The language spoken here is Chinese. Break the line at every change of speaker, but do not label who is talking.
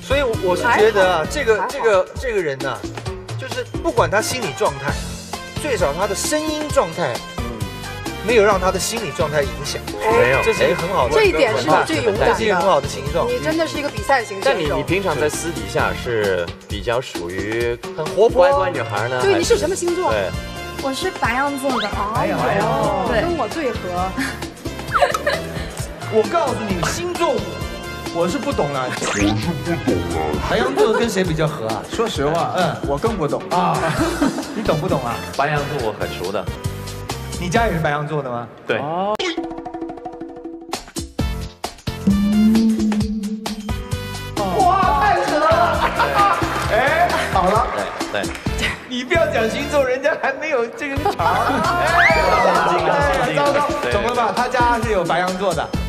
所以我是觉得啊，这个人呢，就是不管他心理状态，最少他的声音状态，没有让他的心理状态影响。
没有，
这是一个很好的，
这一点是我最勇敢的，
这是一个很好的形状。
你真的是一个比赛型选手。
但你平常在私底下是比较属于
很活泼、
乖女孩呢？
对，你是什么星座？
对，
我是白羊座的。
白羊，
对，
跟我最合。
我告诉你，星座我是不懂了，白羊座跟谁比较合啊？
说实话，我更不懂
啊。你懂不懂啊？
白羊座我很熟的。
你家也是白羊座的吗？
对。
哇，太扯了！哎，好了，
对。
你不要讲星座，人家还没有这个茬。哎，糟糕，懂了吧？他家是有白羊座的。